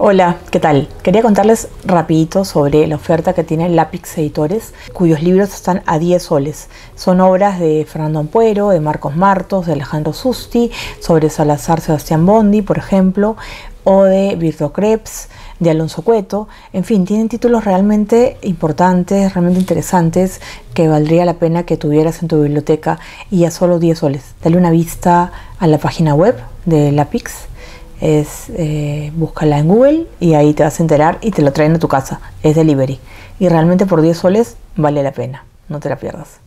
Hola, ¿qué tal? Quería contarles rapidito sobre la oferta que tiene Lapix Editores, cuyos libros están a 10 soles. Son obras de Fernando Ampuero, de Marcos Martos, de Alejandro Susti, sobre Salazar Sebastián Bondi, por ejemplo, o de Virto Krebs, de Alonso Cueto. En fin, tienen títulos realmente importantes, realmente interesantes, que valdría la pena que tuvieras en tu biblioteca, y a solo 10 soles. Dale una vista a la página web de Lapix. Búscala en Google y ahí te vas a enterar y te lo traen a tu casa. Es delivery y realmente por 10 soles vale la pena, no te la pierdas.